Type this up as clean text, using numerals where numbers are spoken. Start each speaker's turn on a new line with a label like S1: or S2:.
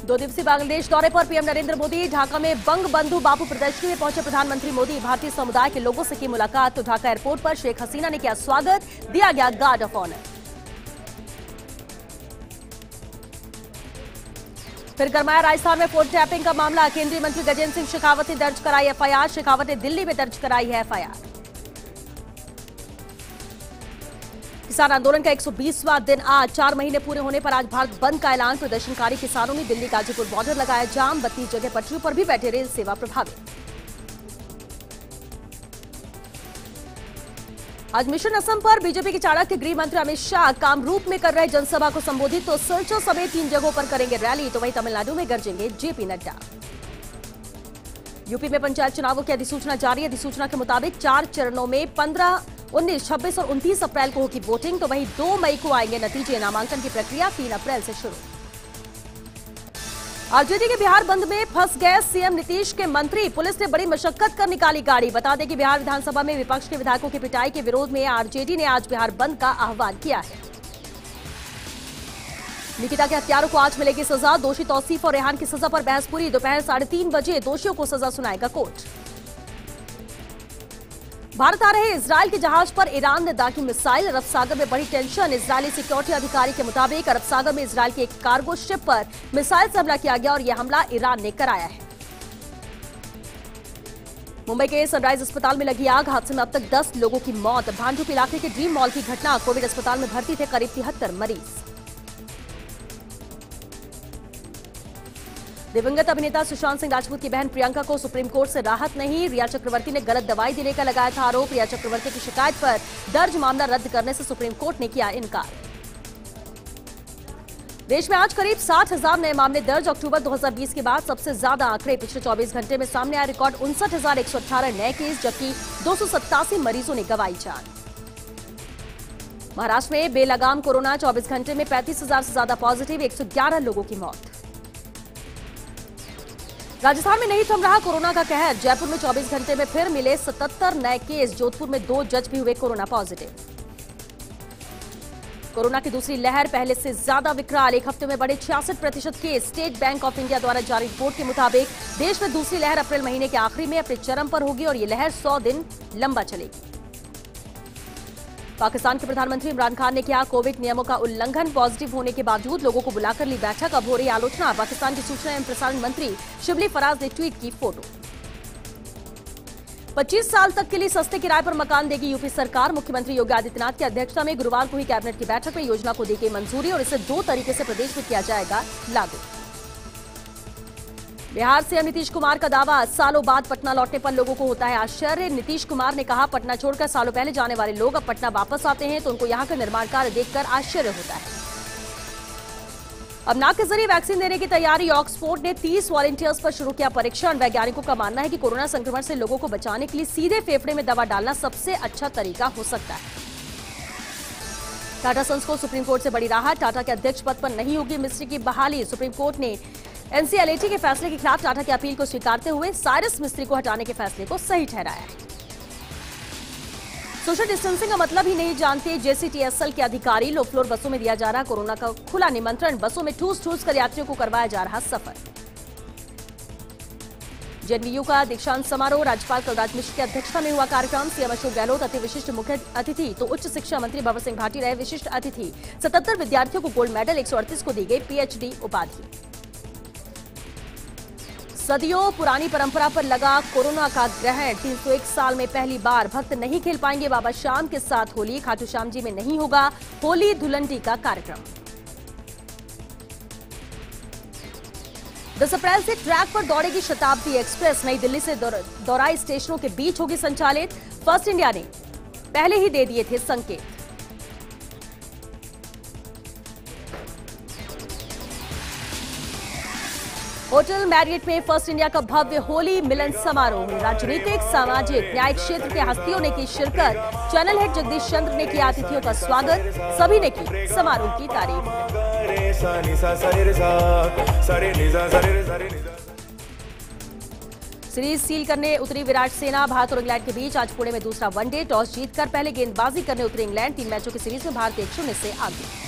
S1: 2 दिवसीय बांग्लादेश दौरे पर पीएम नरेंद्र मोदी। ढाका में बंग बंधु बापू प्रदर्शनी में पहुंचे प्रधानमंत्री मोदी। भारतीय समुदाय के लोगों से की मुलाकात। तो ढाका एयरपोर्ट पर शेख हसीना ने किया स्वागत, दिया गया गार्ड ऑफ ऑनर। फिर गरमाया राजस्थान में फोन टैपिंग का मामला। केंद्रीय मंत्री गजेंद्र सिंह शेखावत ने दर्ज कराई एफआईआर। शेखावत ने दिल्ली में दर्ज कराई है एफआईआर। किसान आंदोलन का 120वां दिन आज। 4 महीने पूरे होने पर आज भारत बंद का ऐलान। प्रदर्शनकारी किसानों ने दिल्ली गाजीपुर बॉर्डर लगाया जाम। 32 जगह पटरियों पर भी बैठे रेल सेवा प्रभावित। आज मिशन असम पर बीजेपी के चाणक्य गृह मंत्री अमित शाह कामरूप में कर रहे जनसभा को संबोधित। तो सिलचर समेत 3 जगहों पर करेंगे रैली। तो वहीं तमिलनाडु में गरजेंगे जेपी नड्डा। यूपी में पंचायत चुनावों की अधिसूचना जारी। अधिसूचना के मुताबिक 4 चरणों में 15, 19, 26 और 29 अप्रैल को होगी वोटिंग। तो वहीं 2 मई को आएंगे नतीजे। नामांकन की प्रक्रिया 3 अप्रैल से शुरू। आरजेडी के बिहार बंद में फंस गए सीएम नीतीश के मंत्री। पुलिस ने बड़ी मशक्कत कर निकाली गाड़ी। बता दें कि बिहार विधानसभा में विपक्ष के विधायकों की पिटाई के विरोध में आरजेडी ने आज बिहार बंद का आह्वान किया है। निकिता के हत्यारों को आज मिलेगी सजा। दोषी तौसीफ और रेहान की सजा पर बहस पूरी। दोपहर 3:30 बजे दोषियों को सजा सुनाएगा कोर्ट। भारत आ रहे इजरायल के जहाज पर ईरान ने दागी मिसाइल। अरब सागर में बड़ी टेंशन। इजरायली सिक्योरिटी अधिकारी के मुताबिक अरब सागर में इजरायल की एक कार्गो शिप पर मिसाइल से हमला किया गया और यह हमला ईरान ने कराया है। मुंबई के सनराइज अस्पताल में लगी आग। हादसे में अब तक 10 लोगों की मौत। भांडुप इलाके के ड्रीम मॉल की घटना। कोविड अस्पताल में भर्ती थे करीब 73 मरीज। दिवंगत अभिनेता सुशांत सिंह राजपूत की बहन प्रियंका को सुप्रीम कोर्ट से राहत नहीं। रिया चक्रवर्ती ने गलत दवाई देने का लगाया था आरोप। रिया चक्रवर्ती की शिकायत पर दर्ज मामला रद्द करने से सुप्रीम कोर्ट ने किया इनकार। देश में आज करीब 60,000 नए मामले दर्ज। अक्टूबर 2020 के बाद सबसे ज्यादा आंकड़े। पिछले 24 घंटे में सामने आए रिकॉर्ड 59,118 नए केस, जबकि 287 मरीजों ने गंवाई जान। महाराष्ट्र में बेलगाम कोरोना। 24 घंटे में 35,000 से ज्यादा पॉजिटिव, 111 लोगों की मौत। राजस्थान में नहीं थम रहा कोरोना का कहर। जयपुर में 24 घंटे में फिर मिले 77 नए केस। जोधपुर में 2 जज भी हुए कोरोना पॉजिटिव। कोरोना की दूसरी लहर पहले से ज्यादा विकराल। एक हफ्ते में बढ़े 66% केस। स्टेट बैंक ऑफ इंडिया द्वारा जारी रिपोर्ट के मुताबिक देश में दूसरी लहर अप्रैल महीने के आखिरी में अपने चरम पर होगी और ये लहर 100 दिन लंबा चलेगी। पाकिस्तान के प्रधानमंत्री इमरान खान ने किया कोविड नियमों का उल्लंघन। पॉजिटिव होने के बावजूद लोगों को बुलाकर ली बैठक। अब हो रही आलोचना। पाकिस्तान की सूचना एवं प्रसारण मंत्री शिबली फराज ने ट्वीट की फोटो। 25 साल तक के लिए सस्ते किराए पर मकान देगी यूपी सरकार। मुख्यमंत्री योगी आदित्यनाथ की अध्यक्षता में गुरुवार को हुई कैबिनेट की बैठक में योजना को दी गई मंजूरी और इसे 2 तरीके से प्रदेश में किया जाएगा लागू। बिहार सीएम नीतीश कुमार का दावा, सालों बाद पटना लौटने पर लोगों को होता है आश्चर्य। नीतीश कुमार ने कहा, पटना छोड़कर सालों पहले जाने वाले लोग अब पटना वापस आते हैं तो उनको यहां का निर्माण कार्य देखकर आश्चर्य होता है। अब नाक के जरिए वैक्सीन देने की तैयारी। ऑक्सफोर्ड ने 30 वॉलंटियर्स पर शुरू किया परीक्षण। वैज्ञानिकों का मानना है कि कोरोना संक्रमण से लोगों को बचाने के लिए सीधे फेफड़े में दवा डालना सबसे अच्छा तरीका हो सकता है। टाटा सन्स को सुप्रीम कोर्ट से बड़ी राहत। टाटा के अध्यक्ष पद पर नहीं होगी मिस्त्री की बहाली। सुप्रीम कोर्ट ने एनसीएलटी के फैसले के खिलाफ टाटा की अपील को स्वीकारते हुए साइरस मिस्त्री को हटाने के फैसले को सही ठहराया है। सोशल डिस्टेंसिंग का मतलब ही नहीं जानते जेसीटीएसएल के अधिकारी। लो फ्लोर बसों में दिया जा रहा कोरोना का खुला निमंत्रण। बसों में ठूस ठूस कर यात्रियों को करवाया जा रहा सफर। जेएनयू का दीक्षांत समारोह। राज्यपाल कलराज मिश्र की अध्यक्षता में हुआ कार्यक्रम। सीएम अशोक गहलोत अति विशिष्ट मुख्य अतिथि तो उच्च शिक्षा मंत्री भंवर सिंह भाटी रहे विशिष्ट अतिथि। 77 विद्यार्थियों को गोल्ड मेडल, 138 को दी गई पीएचडी उपाधि। सदियों पुरानी परंपरा पर लगा कोरोना का ग्रहण। 301 साल में पहली बार भक्त नहीं खेल पाएंगे बाबा श्याम के साथ होली। खाटू श्याम जी में नहीं होगा होली धुलंडी का कार्यक्रम। 10 अप्रैल से ट्रैक पर दौड़ेगी शताब्दी एक्सप्रेस। नई दिल्ली से दौराई स्टेशनों के बीच होगी संचालित। फर्स्ट इंडिया ने पहले ही दे दिए थे संकेत। होटल मैरियट में फर्स्ट इंडिया का भव्य होली मिलन समारोह। राजनीतिक, सामाजिक, न्यायिक क्षेत्र के हस्तियों ने की शिरकत। चैनल हेड जगदीश चंद्र ने किया अतिथियों का स्वागत। सभी ने की समारोह की तारीफ। सीरीज सील करने उतरी विराट सेना। भारत और इंग्लैंड के बीच आज पुणे में दूसरा वनडे। टॉस जीतकर पहले गेंदबाजी करने उतरे इंग्लैंड। 3 मैचों की सीरीज में भारत 1-0 से आगे।